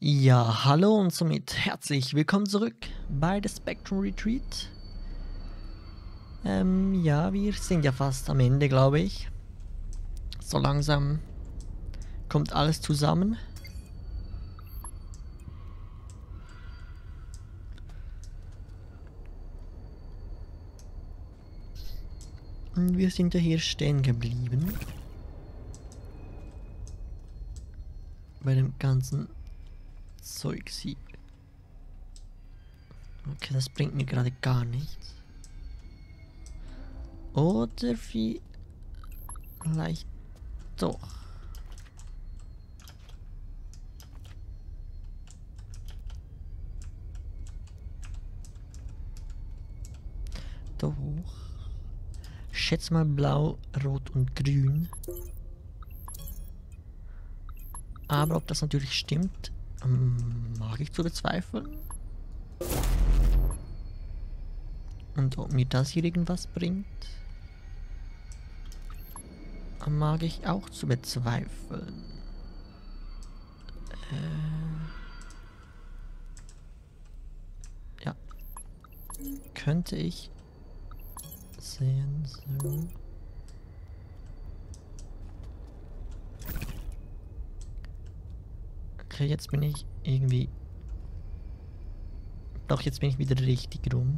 Ja, hallo und somit herzlich willkommen zurück bei The Spectrum Retreat. Ja, wir sind ja fast am Ende, glaube ich. So langsam kommt alles zusammen. Und wir sind ja hier stehen geblieben. Bei dem ganzen Zeugs hier. Okay, das bringt mir gerade gar nichts. Oder vielleicht doch. Doch. Schätz mal blau, rot und grün. Aber ob das natürlich stimmt, mag ich zu bezweifeln. Und ob mir das hier irgendwas bringt, mag ich auch zu bezweifeln. Ja. Könnte ich sehen, so. Okay, jetzt bin ich irgendwie... Doch, jetzt bin ich wieder richtig rum.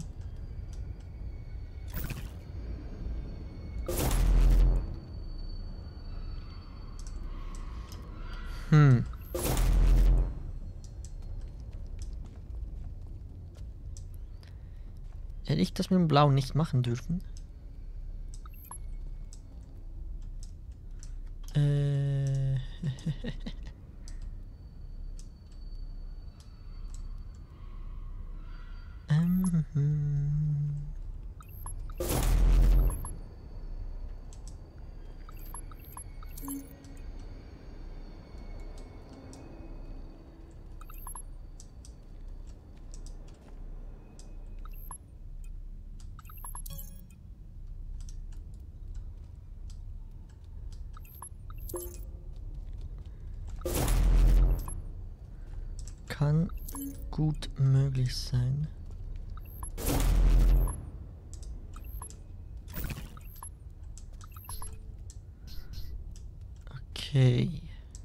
Hätte ich das mit dem Blau nicht machen dürfen? Kann gut möglich sein. Okay.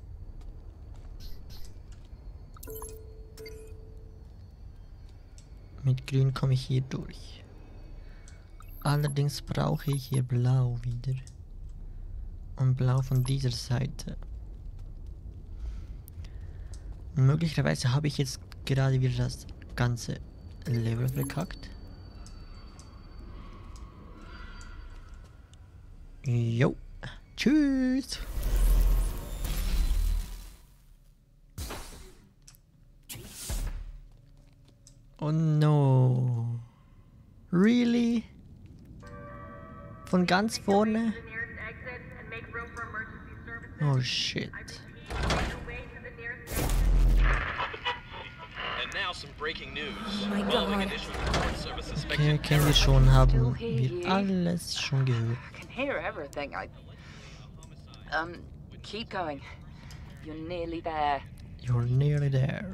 Mit Grün komme ich hier durch. Allerdings brauche ich hier Blau wieder. Und Blau von dieser Seite. Und möglicherweise habe ich jetzt gerade wieder das ganze Level verkackt. Jo. Tschüss. Oh no. Really? Von ganz vorne? Oh shit. Okay, kennen wir schon, haben wir alles schon gehört. Keep going. You're nearly there. You're nearly there.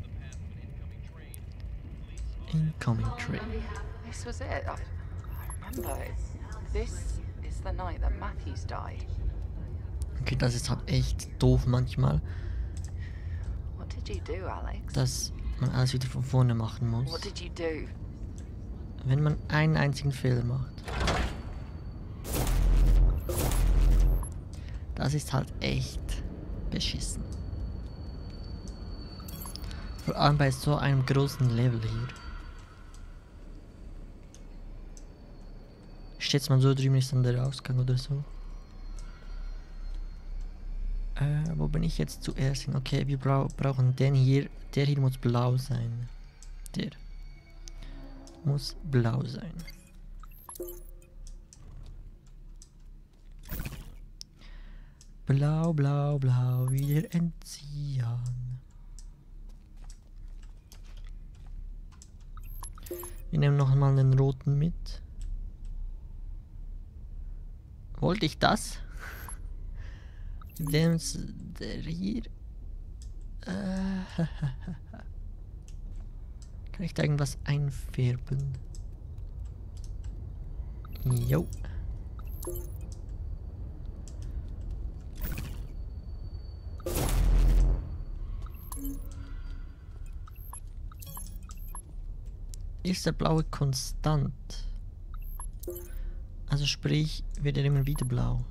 Incoming train. This was it. I remember. This is the night that Matthews died. Okay, das ist halt echt doof manchmal, What did you do, Alex? dass man alles wieder von vorne machen muss, What did you do? wenn man einen einzigen Fehler macht. Das ist halt echt beschissen. Vor allem bei so einem großen Level hier. Ich schätze mal, so drüben ist dann der Ausgang oder so. Wo bin ich jetzt zuerst hin? Okay, wir brauchen den hier. Der hier muss blau sein. Der muss blau sein. Blau, blau, blau, wieder entziehen. Wir nehmen noch mal den roten mit. Wollte ich das? Der hier Kann ich da irgendwas einfärben? Jo. Ist der blaue konstant? Also sprich, wird er immer wieder blau.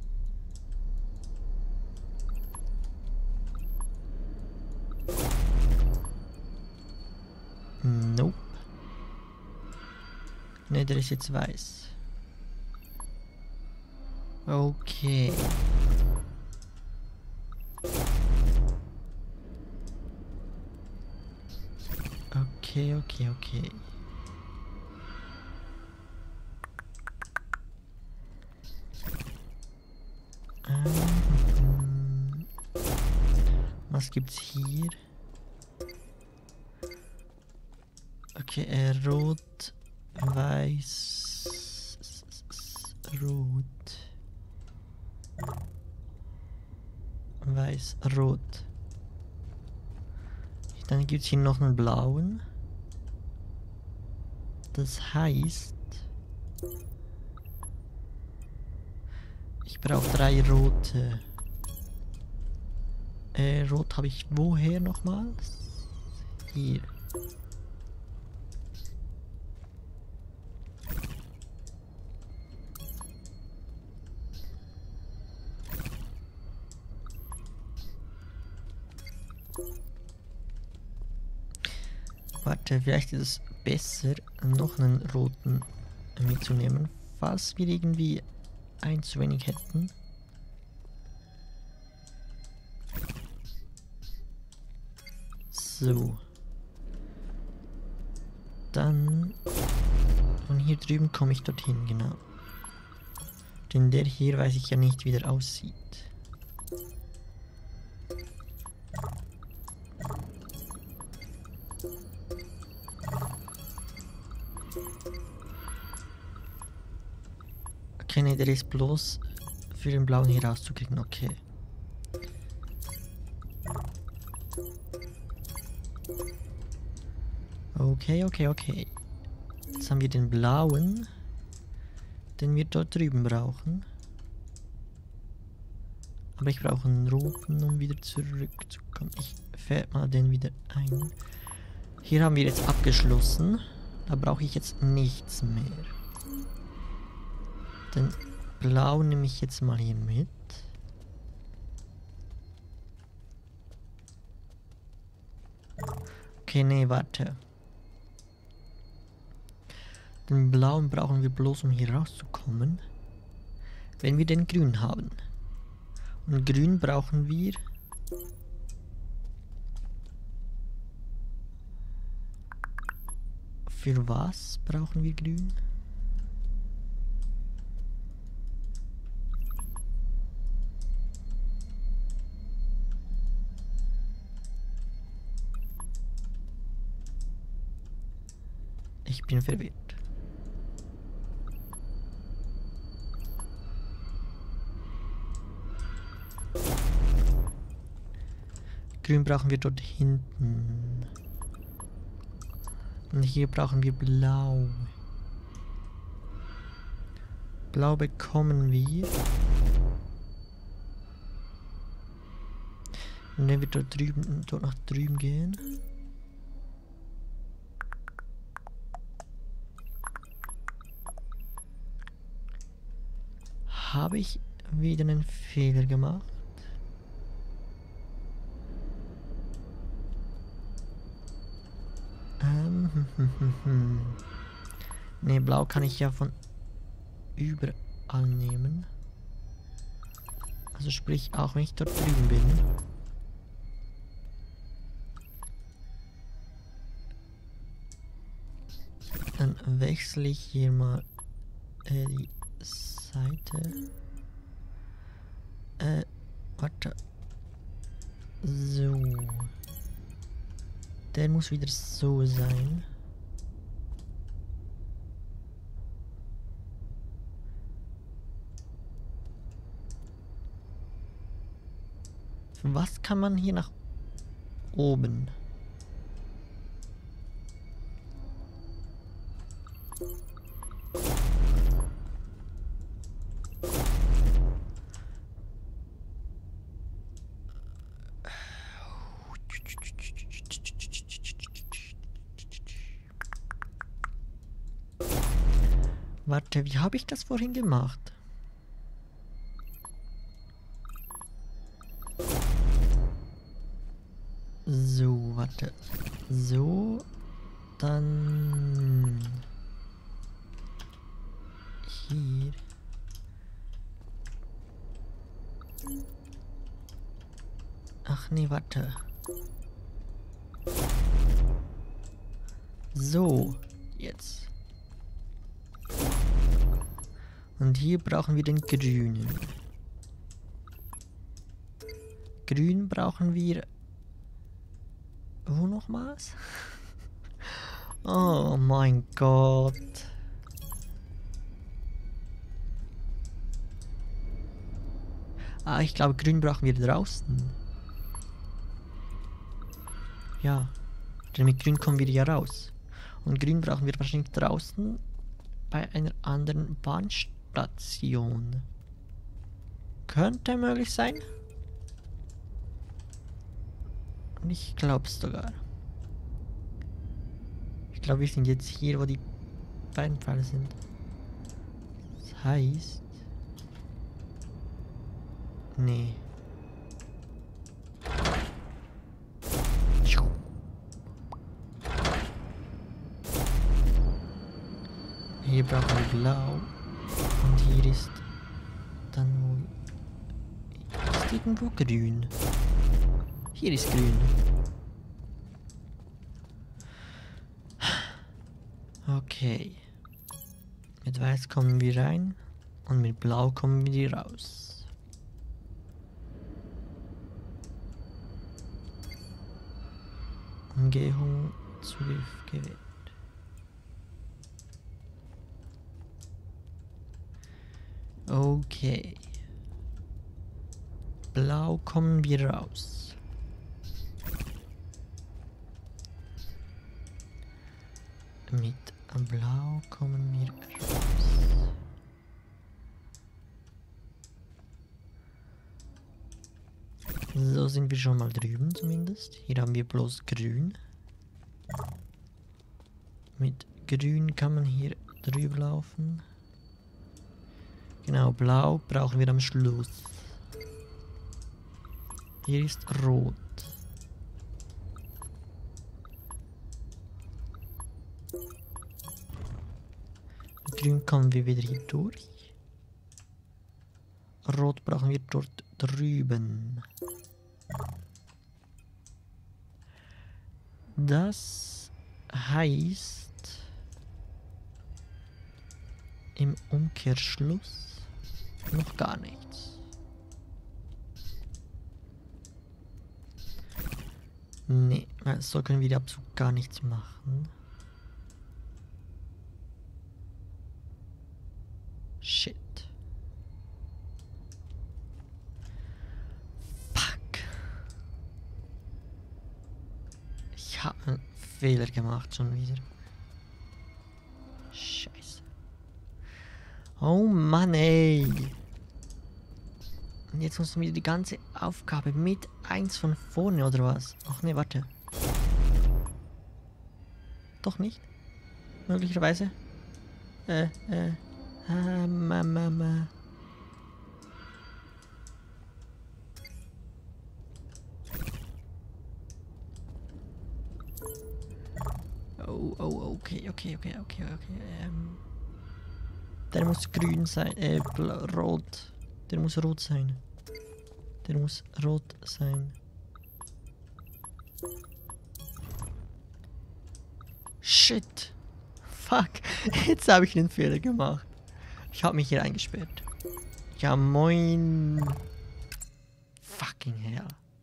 Nope. Ne, der ist jetzt weiß. Okay. Okay. Was gibt's hier? Okay, rot, weiß, rot, weiß, rot. Dann gibt's hier noch einen blauen. Das heißt, ich brauche 3 rote. Rot habe ich woher nochmals? Hier. Warte, vielleicht ist es besser, noch einen roten mitzunehmen, falls wir irgendwie einen zu wenig hätten. So. Dann von hier drüben komme ich dorthin, genau. Denn der hier weiß ich ja nicht, wie der aussieht. Okay, ne, der ist bloß für den blauen hier rauszukriegen, okay. Okay. Jetzt haben wir den blauen, den wir dort drüben brauchen. Aber ich brauche einen roten, um wieder zurückzukommen. Ich färbe mal den wieder ein. Hier haben wir jetzt abgeschlossen. Da brauche ich jetzt nichts mehr. Den blau nehme ich jetzt mal hier mit. Okay, nee, warte. Den blauen brauchen wir bloß, um hier rauszukommen. Wenn wir den grün haben. Und grün brauchen wir... Für was brauchen wir grün? Ich bin verwirrt. Grün brauchen wir dort hinten. Und hier brauchen wir blau. Blau bekommen wir. Und wenn wir dort nach drüben gehen. Habe ich wieder einen Fehler gemacht? Ne, blau kann ich ja von überall nehmen. Also sprich, auch wenn ich dort drüben bin. Dann wechsle ich hier mal die Seite. Warte. So. Der muss wieder so sein. Was kann man hier nach oben. Warte, wie habe ich das vorhin gemacht? So, warte. So, dann hier. Ach nee, warte. So, jetzt. Und hier brauchen wir den grünen. Grün brauchen wir... Wo nochmals? Oh mein Gott. Ah, ich glaube, grün brauchen wir draußen. Ja, denn mit grün kommen wir ja raus. Und grün brauchen wir wahrscheinlich draußen bei einer anderen Bahnstation. Könnte möglich sein. Und ich glaube es sogar. Ich glaube, wir sind jetzt hier, wo die beiden Pfeile sind. Das heißt... Nee. Hier brauchen wir blau. Und hier ist dann wohl... Ist irgendwo grün. Hier ist grün. Okay. Mit weiß kommen wir rein. Und mit blau kommen wir raus. Umgehung Zugriff gewählt. Okay. Blau kommen wir raus. Mit blau kommen wir raus. So sind wir schon mal drüben zumindest. Hier haben wir bloß grün. Mit grün kann man hier drüber laufen. Genau, blau brauchen wir am Schluss. Hier ist rot. Mit grün kommen wir wieder hier durch. Rot brauchen wir dort drüben. Das heißt im Umkehrschluss noch gar nichts. Nee, so können wir absolut gar nichts machen. Shit. Fuck. Ich habe einen Fehler gemacht schon wieder. Scheiße. Oh Mann, ey. Und jetzt musst du wieder die ganze Aufgabe mit 1 von vorne, oder was? Ach ne, warte. Doch nicht? Möglicherweise? Mama. Oh, okay. Der muss grün sein, rot. Der muss rot sein. Der muss rot sein. Shit. Fuck. Jetzt habe ich einen Fehler gemacht. Ich habe mich hier eingesperrt. Ja, moin. Fucking hell.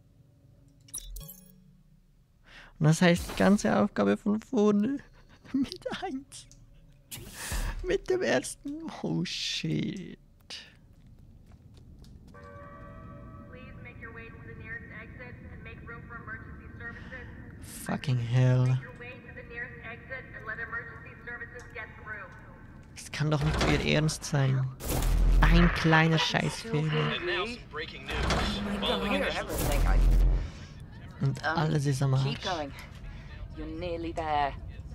Und das heißt, die ganze Aufgabe von vorne mit 1. Mit dem ersten. Oh shit. Fucking hell. Das kann doch nicht euer Ernst sein. Ein kleiner Scheißfehler. And now some breaking news. I Following hear initial everything. Und alles ist am Keep Arsch. going. You're nearly there.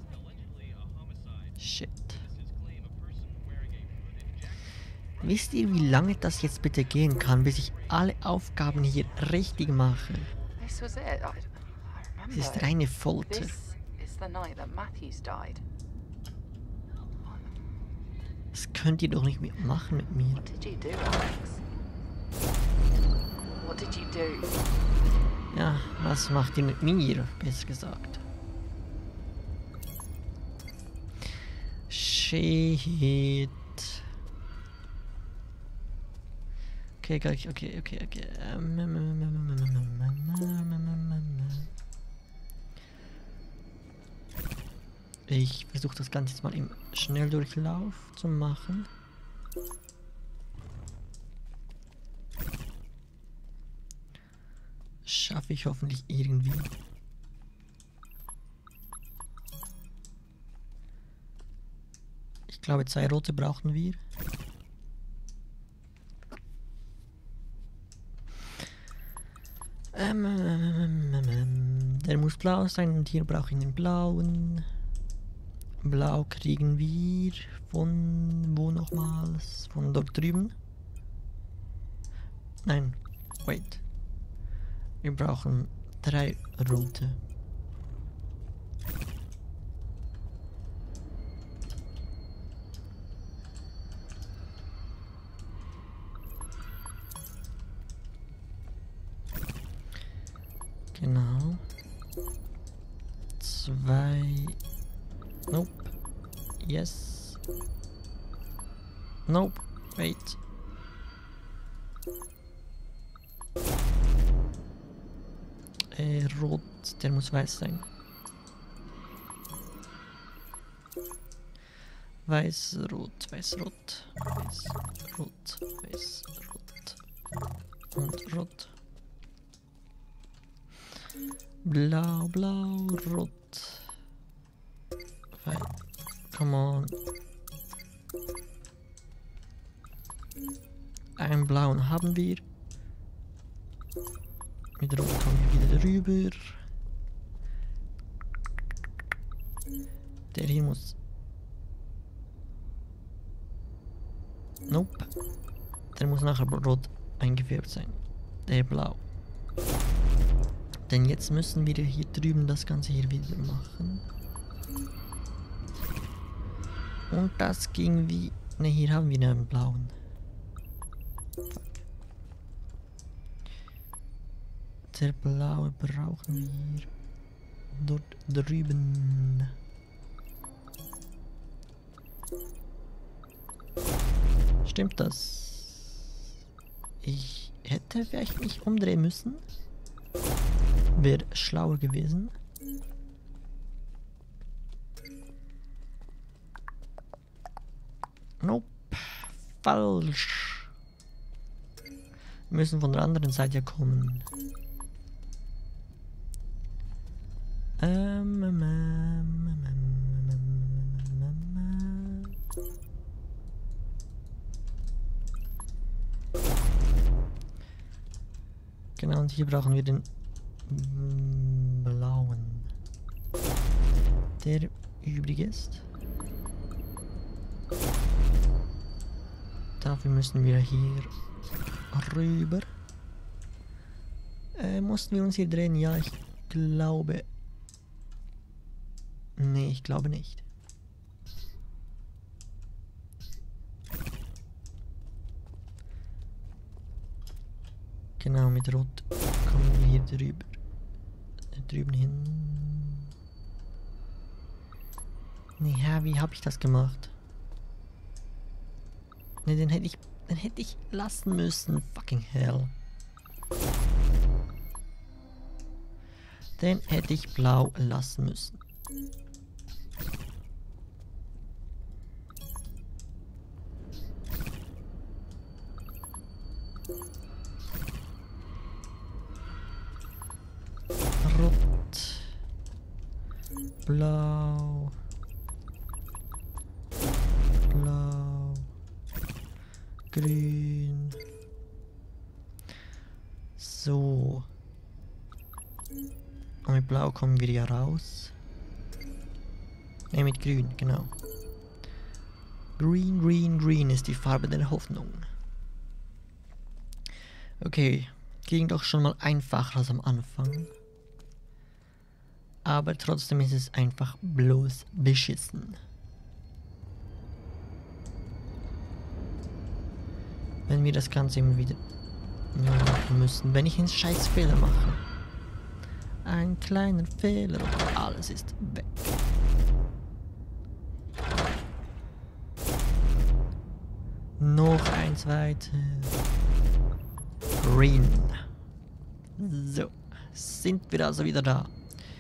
Shit. Wisst ihr, wie lange das jetzt bitte gehen kann, bis ich alle Aufgaben hier richtig mache? This was it. I Es ist remember. reine Folter. This is the night that Matthews died. Das könnt ihr doch nicht machen mit mir. What did you do, Alex? What did you do? Ja, was macht ihr mit mir, besser gesagt? Shit. Okay. Ich versuche das Ganze jetzt mal im Schnelldurchlauf zu machen. Schaffe ich hoffentlich irgendwie. Ich glaube, 2 rote brauchen wir. Der muss blau sein und hier brauche ich den blauen. Blau kriegen wir von wo nochmals? Von dort drüben? Nein, wait. Wir brauchen 3 rote. Genau. 2. Nope. Yes. Nope. Wait. Rot, der muss weiß sein. Weiß, rot, weiß, rot, weiß, rot, weiß, rot und rot. Blau, blau, rot. Weiß. Come on. Einen blauen haben wir. Mit Rot kommen wir wieder rüber. Der hier muss... Nope. Der muss nachher rot eingefärbt sein. Der blau. Denn jetzt müssen wir hier drüben das Ganze hier wieder machen. Und das ging wie... Ne, hier haben wir einen blauen. Fuck. Der blaue brauchen wir dort drüben. Stimmt das? Ich hätte vielleicht mich umdrehen müssen. Wäre schlauer gewesen. Nope. Falsch. Wir müssen von der anderen Seite kommen. Genau, und hier brauchen wir den blauen. Der übrig ist. Dafür müssen wir hier rüber. Mussten wir uns hier drehen? Ja, ich glaube... Nee, ich glaube nicht. Genau, mit Rot kommen wir hier drüber. Drüben hin. Nee, wie habe ich das gemacht? Ne, den hätte ich lassen müssen. Fucking hell. Den hätte ich blau lassen müssen. Rot. Blau. Blau. Grün. So. Und mit Blau kommen wir ja raus. Ne, mit Grün, genau. Green, green, green ist die Farbe der Hoffnung. Okay, ging doch schon mal einfacher als am Anfang. Aber trotzdem ist es einfach bloß beschissen. Wenn wir das Ganze immer wieder machen müssen, wenn ich einen scheiß Fehler mache. Ein kleiner Fehler und alles ist weg. Noch eins weiter. Green. So, sind wir also wieder da.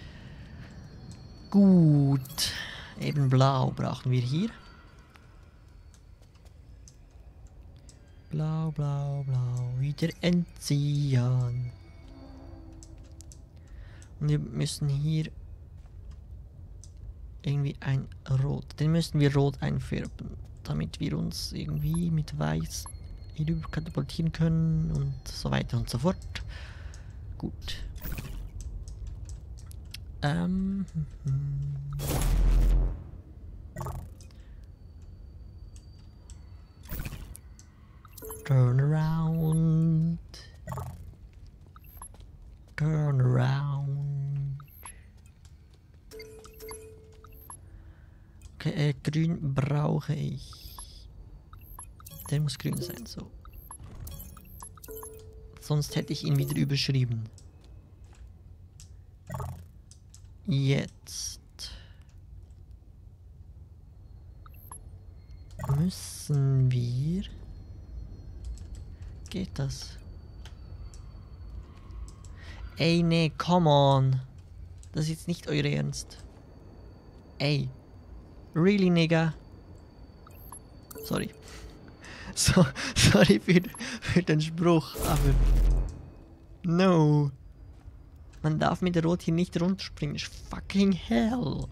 Gut. Eben blau brauchen wir hier. Blau, blau, blau. Wieder entziehen. Und wir müssen hier irgendwie ein Rot. Den müssen wir rot einfärben, damit wir uns irgendwie mit Weiß hier katapultieren können und so weiter und so fort. Gut. Turn around. Turn around. Okay, grün brauche ich. Der muss grün sein, so. Sonst hätte ich ihn wieder überschrieben. Jetzt müssen wir... Geht das? Ey, nee, come on. Das ist jetzt nicht euer Ernst. Ey. Really, nigga? Sorry. So, sorry für den Spruch, aber... No. Man darf mit der Rot hier nicht runterspringen. Fucking hell.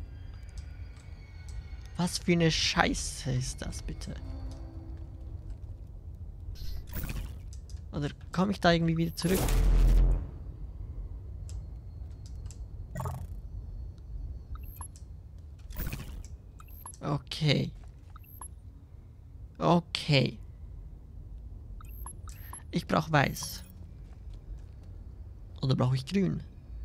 Was für eine Scheiße ist das, bitte? Oder komme ich da irgendwie wieder zurück? Okay. Okay. Ich brauche Weiß. Oder brauche ich Grün?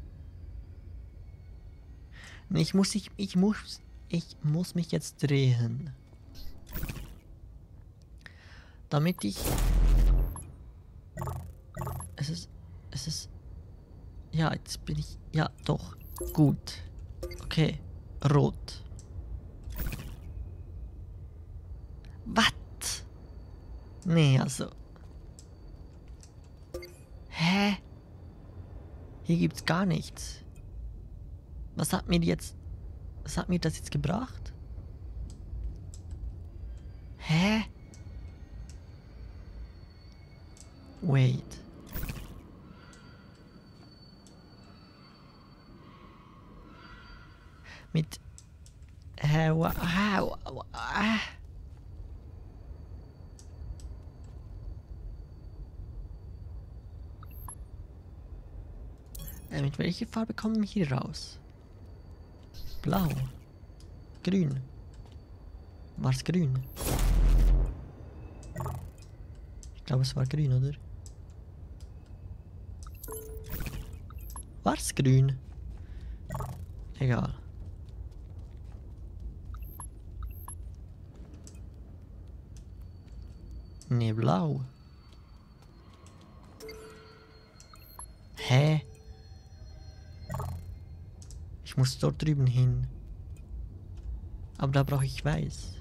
Nee, ich muss mich jetzt drehen. Damit ich... Es ist... Ja, jetzt bin ich... Ja, doch. Gut. Okay. Rot. Was? Nee, also... Hä? Hier gibt's gar nichts. Was hat mir das jetzt gebracht? Hä? Wait. Mit... mit welcher Farbe kommen wir hier raus? Blau. Grün. War's grün? Ich glaube, es war grün, oder? War's grün? Egal. Nee, blau. Hä? Ich muss dort drüben hin. Aber da brauche ich Weiß.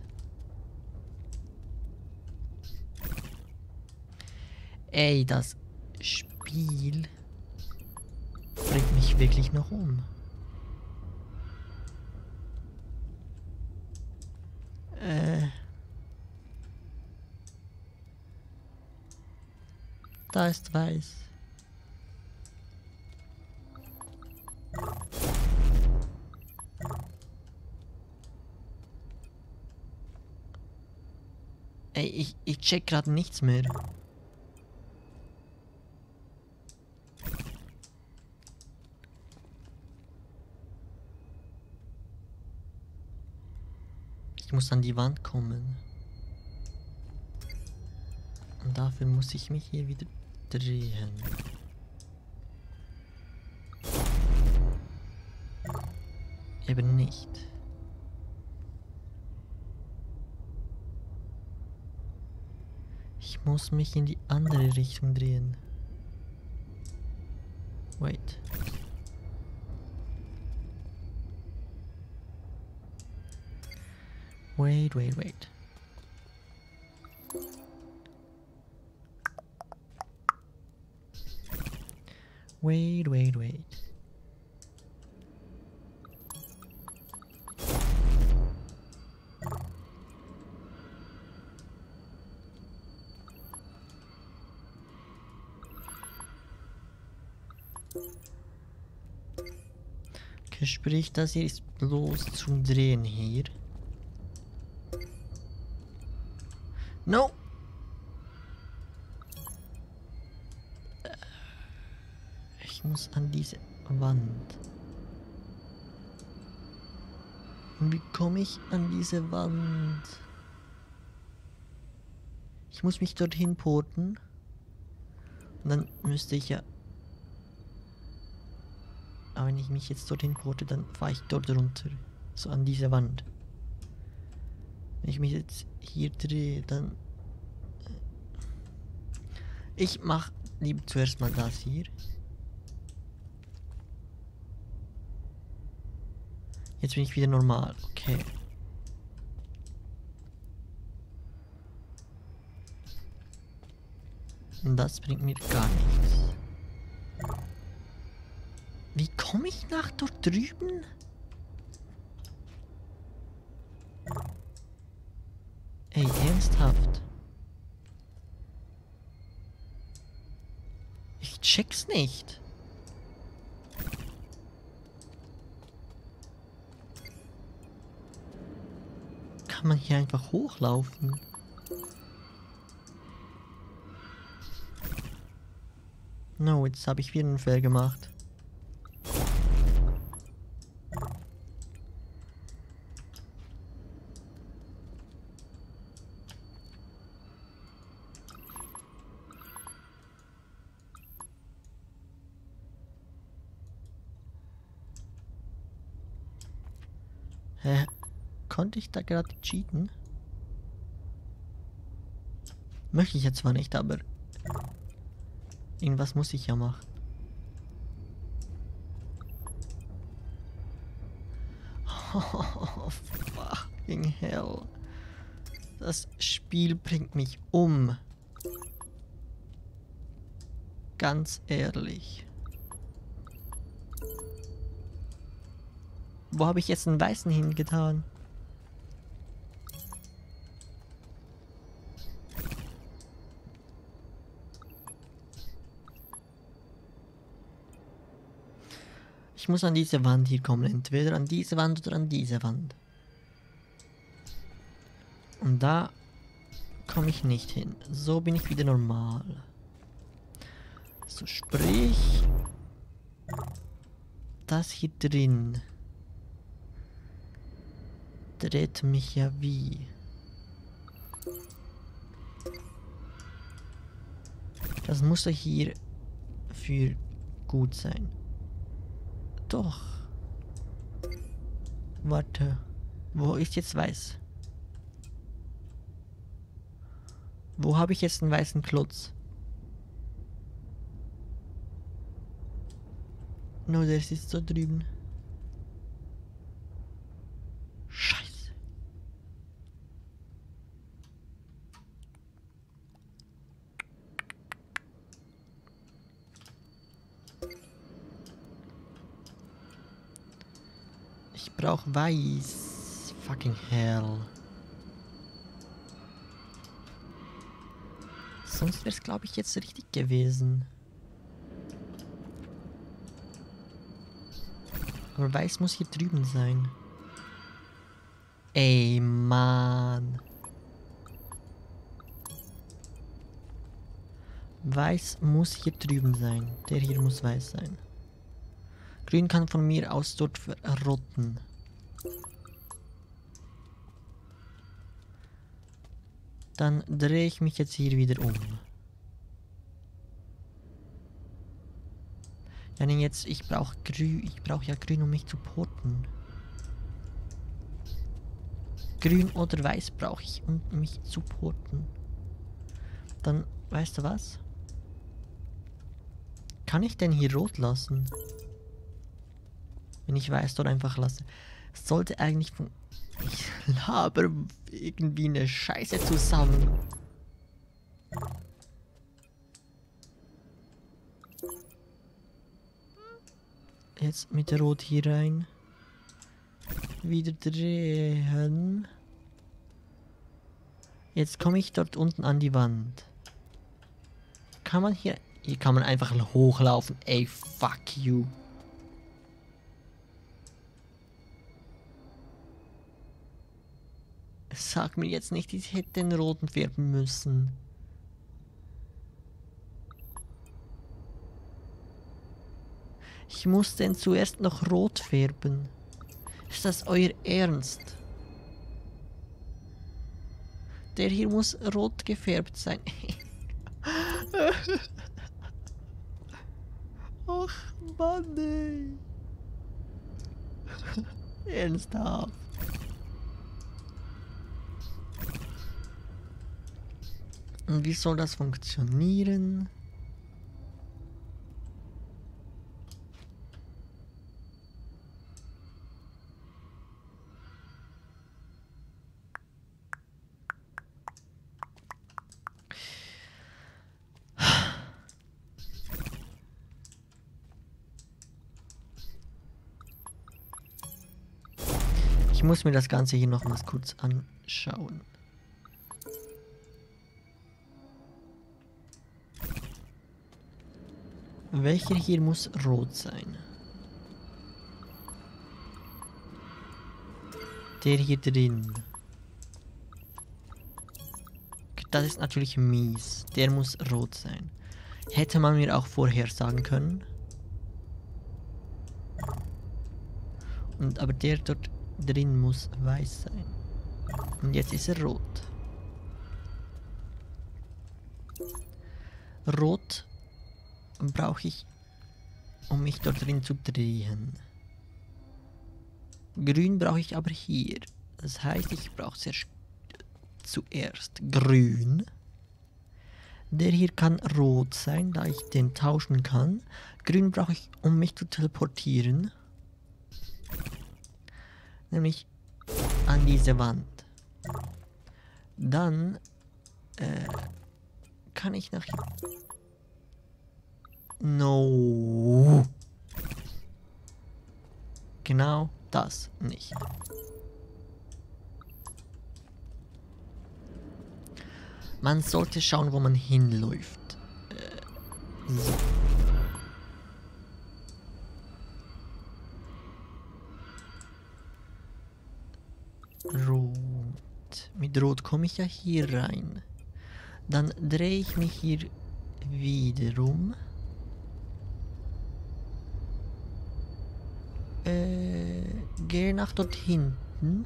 Ey, das Spiel bringt mich wirklich noch um. Da ist Weiß. Ey, ich check gerade nichts mehr. Ich muss an die Wand kommen. Und dafür muss ich mich hier wieder drehen. Eben nicht. Ich muss mich in die andere Richtung drehen. Wait. Wait. Wait. Okay, sprich, das hier ist bloß zum Drehen hier. No! Ich muss an diese Wand. Und wie komme ich an diese Wand? Ich muss mich dorthin porten. Und dann müsste ich ja... Aber wenn ich mich jetzt dorthin porte, dann fahre ich dort runter. So an diese Wand. Wenn ich mich jetzt hier drehe, dann... Ich mach lieber zuerst mal das hier. Jetzt bin ich wieder normal. Okay. Und das bringt mir gar nichts. Wie komme ich nach dort drüben? Ey, ernsthaft? Ich check's nicht. Kann man hier einfach hochlaufen? No, jetzt habe ich wieder einen Fehler gemacht. Hä? Konnte ich da gerade cheaten? Möchte ich jetzt zwar nicht, aber irgendwas muss ich ja machen. Oh, fucking hell. Das Spiel bringt mich um. Ganz ehrlich. Wo habe ich jetzt einen Weißen hingetan? Ich muss an diese Wand hier kommen. Entweder an diese Wand oder an diese Wand. Und da komme ich nicht hin. So bin ich wieder normal. So, sprich... Das hier drin... dreht mich ja wie. Das muss ja hier für gut sein. Doch. Warte. Wo ist jetzt weiß? Wo habe ich jetzt einen weißen Klotz? No, der ist so drüben. Scheiße. Ich brauche weiß. Fucking hell. Sonst wäre es, glaube ich, jetzt richtig gewesen. Aber weiß muss hier drüben sein. Ey, Mann. Weiß muss hier drüben sein. Der hier muss weiß sein. Grün kann von mir aus dort verrotten. Dann drehe ich mich jetzt hier wieder um. Ja, nee, jetzt, ich brauche grün. Ich brauche ja grün, um mich zu porten. Grün oder weiß brauche ich, um mich zu porten. Dann, weißt du was? Kann ich denn hier rot lassen? Wenn ich weiß dort einfach lasse. Es sollte eigentlich von... Ich laber irgendwie eine Scheiße zusammen. Jetzt mit Rot hier rein. Wieder drehen. Jetzt komme ich dort unten an die Wand. Kann man hier... Hier kann man einfach hochlaufen. Ey, fuck you. Sag mir jetzt nicht, ich hätte den roten färben müssen. Ich muss den zuerst noch rot färben. Ist das euer Ernst? Der hier muss rot gefärbt sein. Ach Mann, ey. Ernsthaft. Und wie soll das funktionieren? Ich muss mir das Ganze hier nochmals kurz anschauen. Welcher hier muss rot sein? Der hier drin. Das ist natürlich mies. Der muss rot sein. Hätte man mir auch vorher sagen können. Aber der dort drin muss weiß sein. Und jetzt ist er rot. Rot brauche ich, um mich dort drin zu drehen. Grün brauche ich aber hier. Das heißt, ich brauche zuerst grün. Der hier kann rot sein, da ich den tauschen kann. Grün brauche ich, um mich zu teleportieren. Nämlich an diese Wand. Dann kann ich nach hier. No. Genau das nicht. Man sollte schauen, wo man hinläuft. So. Rot. Mit Rot komme ich ja hier rein. Dann drehe ich mich hier wiederum. Gehe nach dort hinten.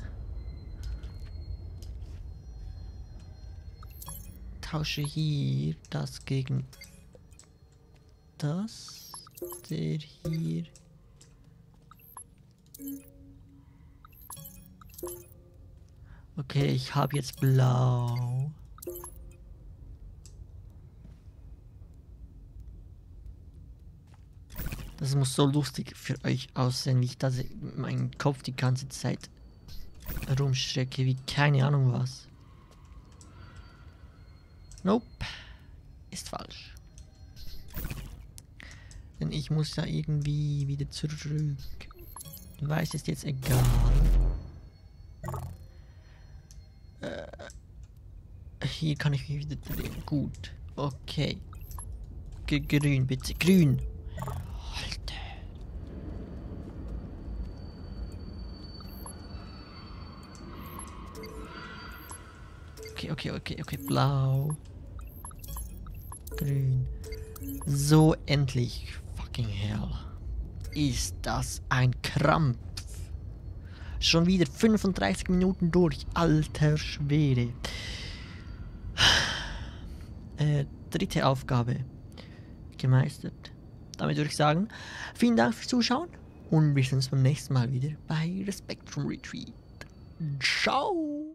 Tausche hier das gegen das. Der hier. Okay, ich habe jetzt blau. Das muss so lustig für euch aussehen, wie ich das in meinem Kopf die ganze Zeit rumstrecke, wie keine Ahnung was. Nope. Ist falsch. Denn ich muss ja irgendwie wieder zurück. Weiß ist jetzt egal. Hier kann ich mich wieder drehen. Gut. Okay. Grün, bitte. Grün. Okay, blau. Grün. So, endlich. Fucking hell. Ist das ein Krampf. Schon wieder 35 Minuten durch. Alter Schwede. Dritte Aufgabe gemeistert. Damit würde ich sagen, vielen Dank fürs Zuschauen und wir sehen uns beim nächsten Mal wieder bei The Spectrum Retreat. Ciao!